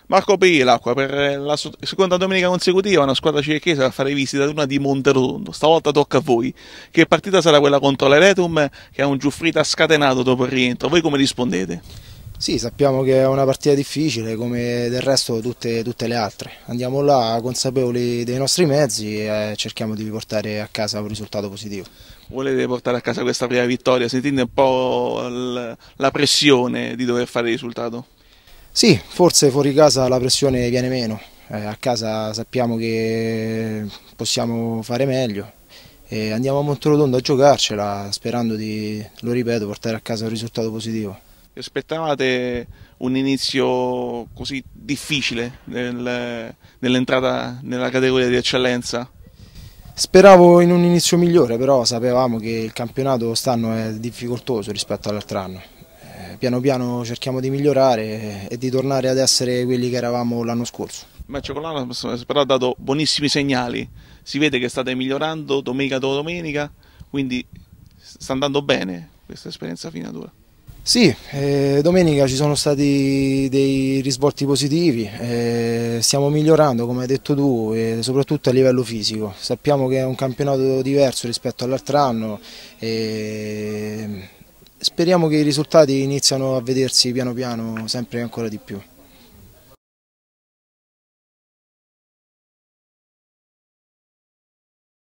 Marco Bevilacqua, per la seconda domenica consecutiva una squadra cerchese va a fare visita ad una di Monterotondo. Stavolta tocca a voi. Che partita sarà quella contro l'Eretum, che ha un Giuffrida scatenato dopo il rientro? Voi come rispondete? Sì, sappiamo che è una partita difficile come del resto tutte le altre. Andiamo là consapevoli dei nostri mezzi e cerchiamo di portare a casa un risultato positivo. Volete portare a casa questa prima vittoria? Sentite un po' la pressione di dover fare il risultato? Sì, forse fuori casa la pressione viene meno, a casa sappiamo che possiamo fare meglio e andiamo a Monterotondo a giocarcela sperando di, lo ripeto, portare a casa un risultato positivo. Aspettavate un inizio così difficile nell'entrata nella categoria di eccellenza? Speravo in un inizio migliore, però sapevamo che il campionato quest'anno è difficoltoso rispetto all'altro anno. Piano piano cerchiamo di migliorare e di tornare ad essere quelli che eravamo l'anno scorso. Il match con l'Anos però ha dato buonissimi segnali, si vede che state migliorando domenica dopo domenica, quindi sta andando bene questa esperienza fino ad ora. Sì, domenica ci sono stati dei risvolti positivi, stiamo migliorando come hai detto tu e soprattutto a livello fisico. Sappiamo che è un campionato diverso rispetto all'altro anno e speriamo che i risultati iniziano a vedersi piano piano sempre ancora di più.